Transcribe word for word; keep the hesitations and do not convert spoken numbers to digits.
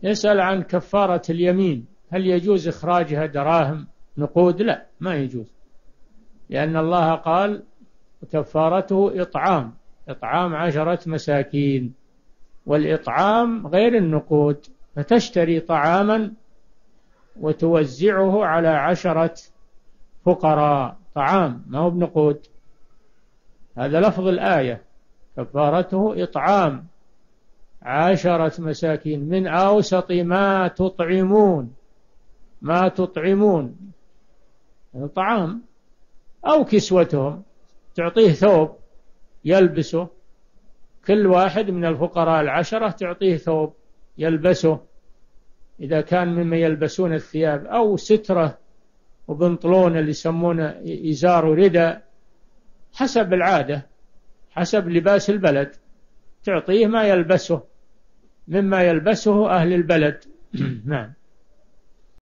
يسأل عن كفارة اليمين، هل يجوز إخراجها دراهم نقود؟ لا، ما يجوز، لأن الله قال كفارته إطعام إطعام عشرة مساكين، والإطعام غير النقود، فتشتري طعاما وتوزعه على عشرة فقراء، طعام ما هو بنقود. هذا لفظ الآية، كفارته إطعام عشرة مساكين من أوسط ما تطعمون، ما تطعمون طعام، أو كسوتهم، تعطيه ثوب يلبسه، كل واحد من الفقراء العشرة تعطيه ثوب يلبسه إذا كان مما يلبسون الثياب، أو سترة وبنطلون اللي يسمونه إزار ورداء، حسب العادة، حسب لباس البلد، تعطيه ما يلبسه مما يلبسه أهل البلد. نعم.